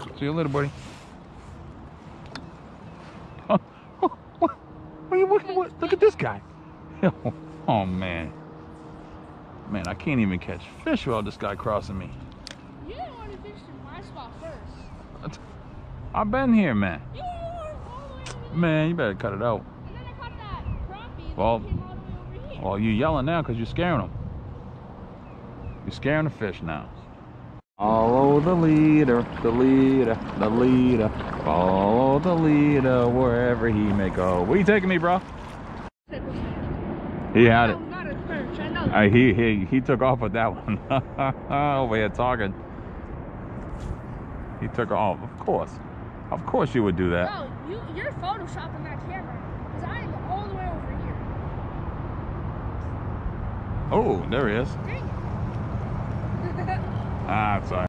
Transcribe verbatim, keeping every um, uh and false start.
See you later, buddy. Oh, oh, what? What, what, what? Look at this guy. Oh, man. Man, I can't even catch fish without this guy crossing me. You didn't want to fish in my spot first. I've been here, man. You were all the way over there. Man, you better cut it out. And then I caught that crappie and Well, then it came all the way over here. well, you're yelling now because you're scaring them. You're scaring the fish now. Follow the leader, the leader, the leader. Follow the leader wherever he may go. Where you taking me, bro? He had it. No, not a perch, I know. Uh, he, he, he took off with that one. Over here talking. He took off, of course. Of course you would do that. No, you, you're photoshopping that camera. Because I am all the way over here. Oh, there he is. Dang it. Ah, sorry.